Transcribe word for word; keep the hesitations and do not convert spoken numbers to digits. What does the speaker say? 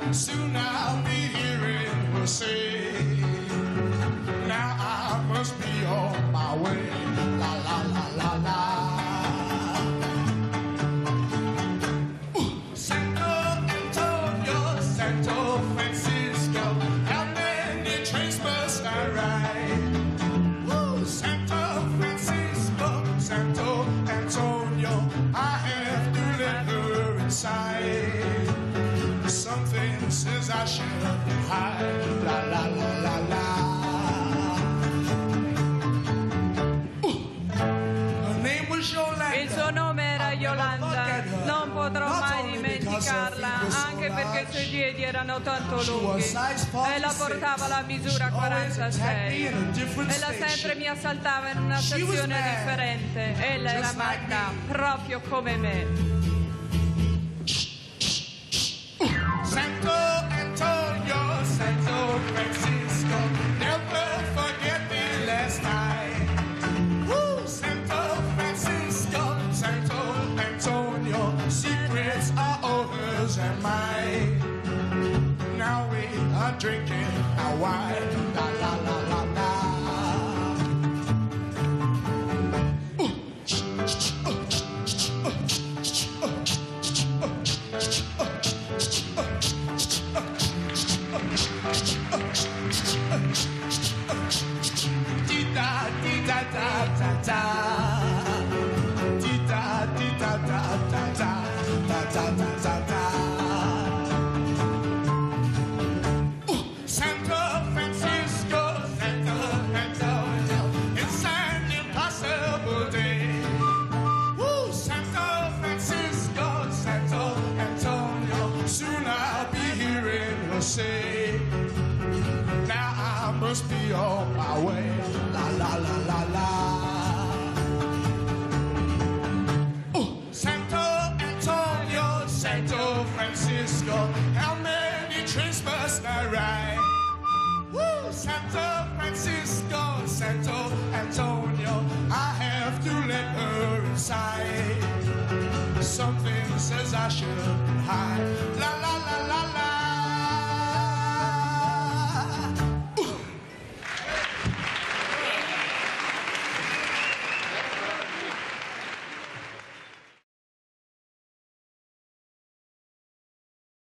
Soon I'll be hearing her say, now I must be on my way. La la la la la. Ooh. Santo Antonio, Santo Francisco, how many trains must I ride? Ooh. Santo Francisco, Santo Antonio, I have to let her inside. Something says I should hide. La la la la la. Ooh. Her name was Yolanda. Il suo nome era Yolanda. Non potrò mai dimenticarla, anche perché i suoi piedi erano tanto lunghi. Ella portava la misura quarantasei. Ella sempre mi assaltava in una stazione differente. Ella era matta, proprio come me. Santo Antonio, Santo Francisco, never forget me last night. Woo! Santo Francisco, Santo Antonio, secrets are all hers and mine. Now we are drinking our wine. La la la la la. Da da da da, di da di da da da da, da da da da da. Ooh, Santo Francisco, Santo Antonio, it's an impossible day. Ooh, Santo Francisco, Santo Antonio, soon I'll be hearing her say, now I must be on my way. La la la la la. Oh, Santo Antonio, Santo Francisco, how many trains must I ride? Woo, Santo Francisco, Santo Antonio, I have to let her inside. Something says I should hide.